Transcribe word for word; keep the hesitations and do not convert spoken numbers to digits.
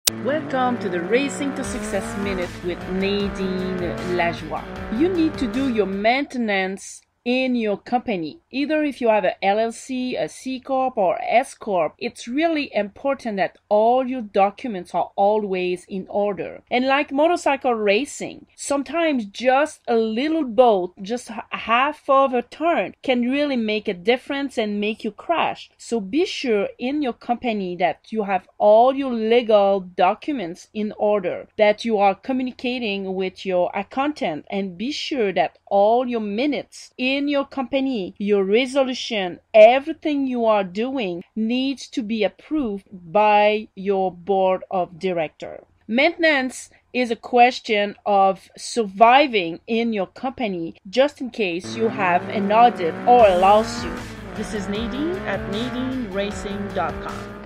Welcome to the Racing to Success Minute with Nadine Lajoie. You need to do your maintenance in your company. Either if you have a L L C, a C Corp, or S Corp, it's really important that all your documents are always in order. And like motorcycle racing, sometimes just a little boat, just half of a turn, can really make a difference and make you crash. So be sure in your company that you have all your legal documents in order, that you are communicating with your accountant, and be sure that all your minutes in your company, your resolution, everything you are doing needs to be approved by your board of directors. Maintenance is a question of surviving in your company just in case you have an audit or a lawsuit. This is Nadine at nadine racing dot com.